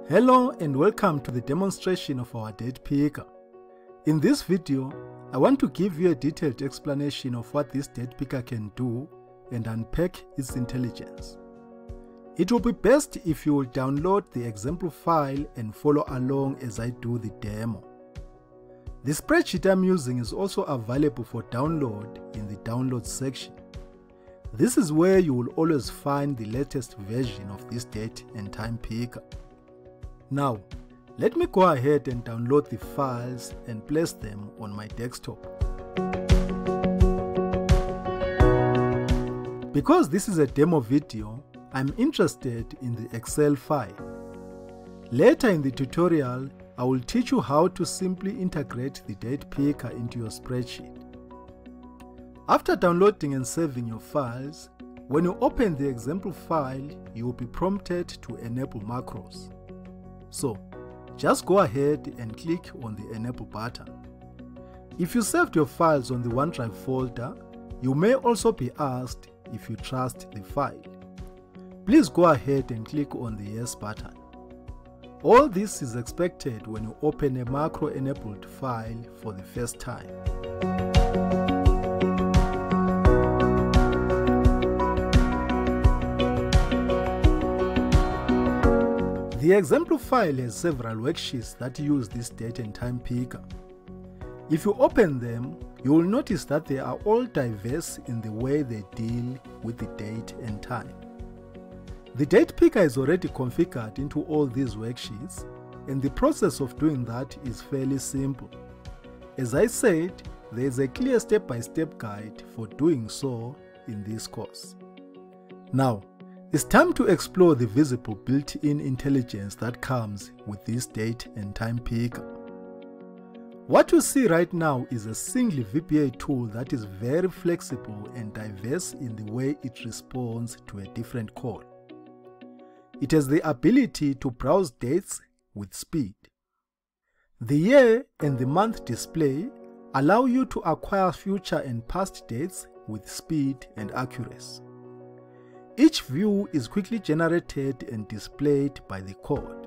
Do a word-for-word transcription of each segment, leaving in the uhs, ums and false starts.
Hello and welcome to the demonstration of our date picker. In this video, I want to give you a detailed explanation of what this date picker can do and unpack its intelligence. It will be best if you will download the example file and follow along as I do the demo. The spreadsheet I'm using is also available for download in the download section. This is where you will always find the latest version of this date and time picker. Now, let me go ahead and download the files and place them on my desktop. Because this is a demo video, I'm interested in the Excel file. Later in the tutorial, I will teach you how to simply integrate the date picker into your spreadsheet. After downloading and saving your files, when you open the example file, you will be prompted to enable macros. So, just go ahead and click on the Enable button. If you saved your files on the OneDrive folder, you may also be asked if you trust the file. Please go ahead and click on the Yes button. All this is expected when you open a macro-enabled file for the first time. The example file has several worksheets that use this date and time picker. If you open them, you will notice that they are all diverse in the way they deal with the date and time. The date picker is already configured into all these worksheets, and the process of doing that is fairly simple. As I said, there is a clear step-by-step guide for doing so in this course. Now, it's time to explore the visible built-in intelligence that comes with this date and time picker. What you see right now is a single V B A tool that is very flexible and diverse in the way it responds to a different call. It has the ability to browse dates with speed. The year and the month display allow you to acquire future and past dates with speed and accuracy. Each view is quickly generated and displayed by the code.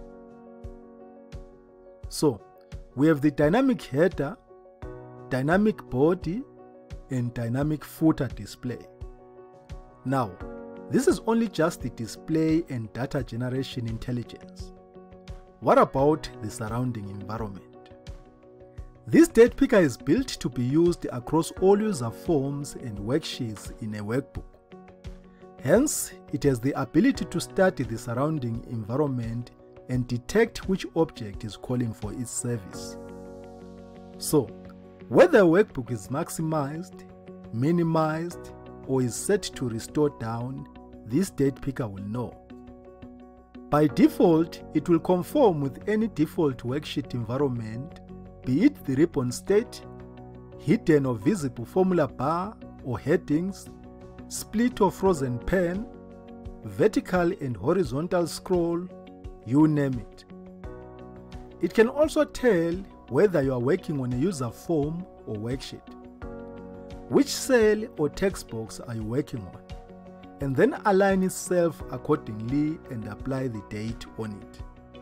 So, we have the dynamic header, dynamic body, and dynamic footer display. Now, this is only just the display and data generation intelligence. What about the surrounding environment? This date picker is built to be used across all user forms and worksheets in a workbook. Hence, it has the ability to study the surrounding environment and detect which object is calling for its service. So, whether a workbook is maximized, minimized, or is set to restore down, this date picker will know. By default, it will conform with any default worksheet environment, be it the ribbon state, hidden or visible formula bar or headings, split or frozen pen, vertical and horizontal scroll, you name it. It can also tell whether you are working on a user form or worksheet. Which cell or text box are you working on? And then align itself accordingly and apply the date on it.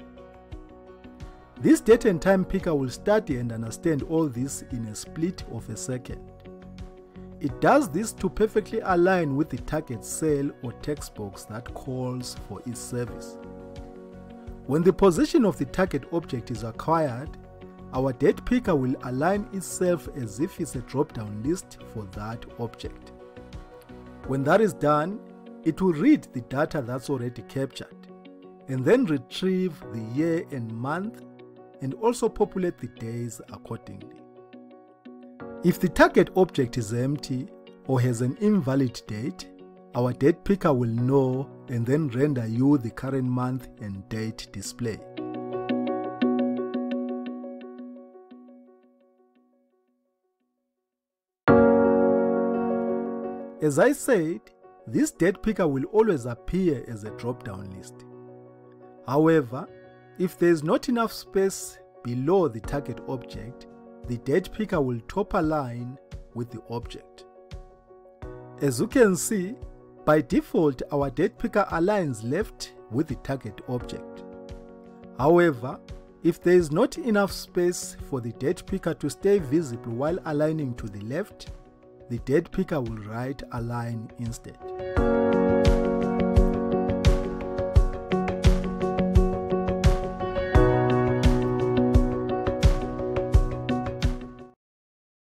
This date and time picker will study and understand all this in a split of a second. It does this to perfectly align with the target cell or text box that calls for its service. When the position of the target object is acquired, our date picker will align itself as if it's a drop-down list for that object. When that is done, it will read the data that's already captured, and then retrieve the year and month, and also populate the days accordingly. If the target object is empty or has an invalid date, our date picker will know and then render you the current month and date display. As I said, this date picker will always appear as a drop-down list. However, if there is not enough space below the target object, the date picker will top align with the object. As you can see, by default our date picker aligns left with the target object. However, if there is not enough space for the date picker to stay visible while aligning to the left, the date picker will write align instead.